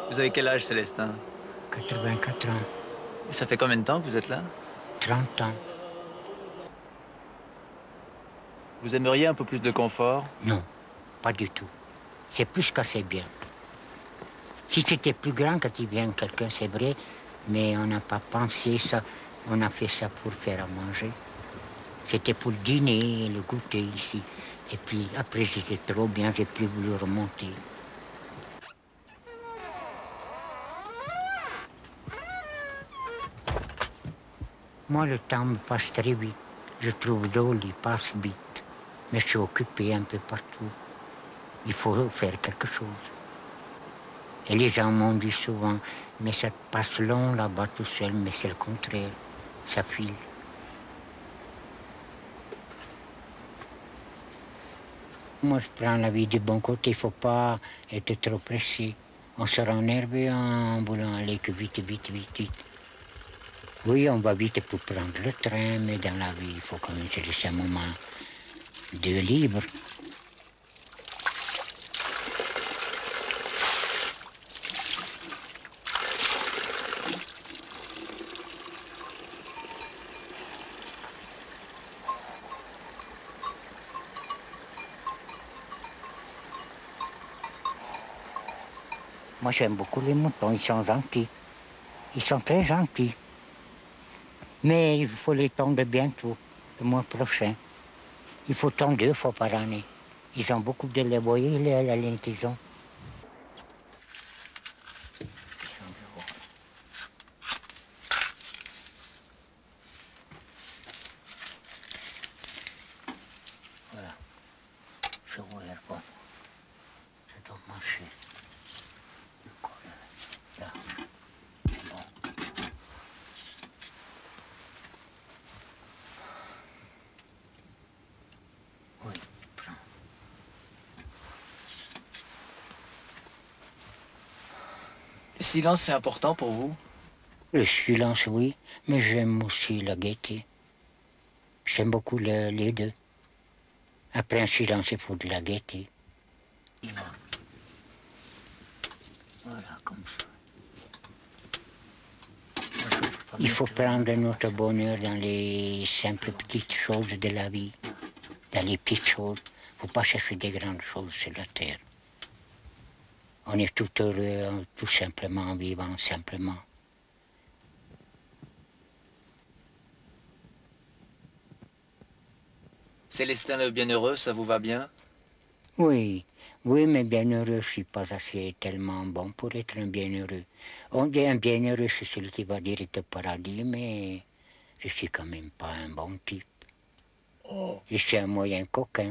Vous avez quel âge, Célestin? 84 ans, Et ça fait combien de temps que vous êtes là? 30 ans. Vous aimeriez un peu plus de confort? Non, pas du tout. C'est plus qu'assez bien. Si c'était plus grand quand il vient quelqu'un, c'est vrai, mais on n'a pas pensé ça. On a fait ça pour faire à manger. C'était pour le dîner, le goûter ici. Et puis après, j'étais trop bien, j'ai plus voulu remonter. Moi, le temps me passe très vite. Je trouve drôle, il passe vite. Mais je suis occupé un peu partout. Il faut faire quelque chose. Et les gens m'ont dit souvent, mais ça te passe long là-bas tout seul, mais c'est le contraire. Ça file. Moi, je prends la vie du bon côté. Il ne faut pas être trop pressé. On se rend nerveux en voulant aller que vite, vite, vite, vite. Oui, on va vite pour prendre le train, mais dans la vie, il faut quand même se laisser un moment de libre. Moi, j'aime beaucoup les moutons, ils sont gentils. Ils sont très gentils. Mais il faut les tondre bientôt, le mois prochain. Il faut tondre 2 fois par année. Ils ont beaucoup de lait, vous voyez, la laine qu'ils ont. Voilà. Je vois quoi. Ça doit marcher. Là. C'est bon. Oui, prends. Le silence, c'est important pour vous? Le silence, oui, mais j'aime aussi la gaieté. J'aime beaucoup les deux. Après un silence, il faut de la gaieté. Voilà, comme ça. Il faut prendre notre bonheur dans les simples petites choses de la vie. Dans les petites choses. Il ne faut pas chercher des grandes choses sur la terre. On est tout heureux, tout simplement, en vivant simplement. Célestin le Bienheureux, ça vous va bien? Oui, oui, mais bienheureux, je ne suis pas assez tellement bon pour être un bienheureux. On dit un bienheureux, c'est celui qui va direct au paradis, mais je suis quand même pas un bon type. Oh. Je suis un moyen coquin.